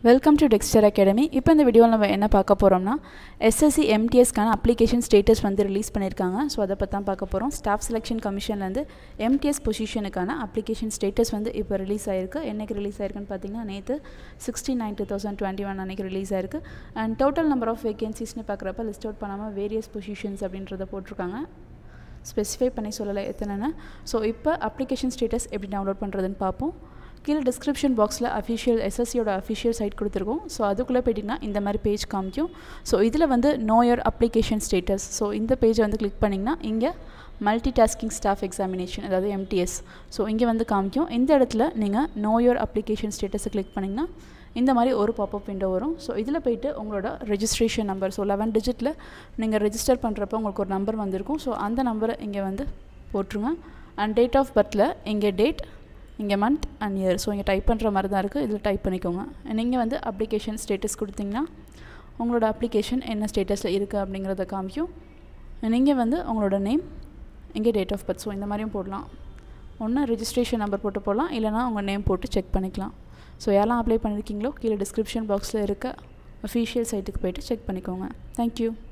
Welcome to Dexter Academy. இப்போ இந்த வீடியோல நம்ம என்ன பார்க்க போறோம்னா SSC MTS கான அப்ளிகேஷன் ஸ்டேட்டஸ் வந்து ரிலீஸ் பண்ணிருக்காங்க. சோ அத பத்தி தான் பார்க்க போறோம். ஸ்டாஃப் செலக்ஷன் கமிஷன்ல இருந்து MTS பொசிஷனுக்கான அப்ளிகேஷன் ஸ்டேட்டஸ் வந்து இப்போ ரிலீஸ் ஆயிருக்கு. என்னைக்கு ரிலீஸ் ஆயிருக்குன்னு பாத்தீங்கன்னா நேத்து 16/9/2021 அன்னைக்கு ரிலீஸ் ஆயிருக்கு. And total number of vacancies னு பார்க்கறப்ப லிஸ்ட் அவுட் பண்ணாம various positions அப்படின்றத போட்டுருக்காங்க. ஸ்பெசிஃபை பண்ணி சொல்லல எத்தனைன்னு. சோ இப்போ அப்ளிகேஷன் ஸ்டேட்டஸ் எப்படி டவுன்லோட் பண்றதுன்னு பாப்போம். கீழ டிஸ்கிரிப்ஷன் பாக்ஸ்ல அஃபிஷியல் SSC யோட அஃபிஷியல் சைட் கொடுத்திருக்கோம். சோ அதுக்குள்ள போய்டினா இந்த மாதிரி பேஜ் காமிக்கும். சோ இதுல வந்து know your application status. So இந்த பேஜ் வந்து கிளிக் பண்ணீங்கனா இங்க multitasking staff examination அதாவது MTS. சோ இங்க வந்து காமிக்கும். இந்த இடத்துல நீங்க know your application status click பண்ணீங்கனா இந்த மாதிரி ஒரு பாப்அப் விண்டோ வரும். சோ இதுல போய்ட்டு உங்களோட ரெஜிஸ்ட்ரேஷன் நம்பர் சோ 11 டிஜிட்ல நீங்க ரெஜிஸ்டர் பண்றப்ப உங்களுக்கு ஒரு நம்பர் வந்திருக்கும். சோ அந்த நம்பரை இங்க வந்து போட்ருங்க. and date of birthல இங்க டேட் இங்க month and year சோ இங்க டைப் பண்ற மாதிரி தான் இருக்கு. இதுல டைப் பண்ணிக்கோங்க. நீங்க வந்து அப்ளிகேஷன் ஸ்டேட்டஸ் கொடுத்தீங்கன்னா உங்களோட அப்ளிகேஷன் என்ன ஸ்டேட்டஸ்ல இருக்கு அப்படிங்கறத காமிக்கும். நீங்க வந்து உங்களோட நேம் இங்க டேட் ஆஃப் பர்த் சோ இந்த மாதிரியும் போடலாம். ஒண்ணு ரெஜிஸ்ட்ரேஷன் நம்பர் போட்டு போடலாம் இல்லனா உங்க நேம் போட்டு செக் பண்ணிக்கலாம். சோ யாரெல்லாம் அப்ளை பண்ணிருக்கீங்களோ கீழ டிஸ்கிரிப்ஷன் பாக்ஸ்ல இருக்க அஃபிஷியல் சைட்டுக்கு போய்ட்டு செக் பண்ணிக்கோங்க. Thank you.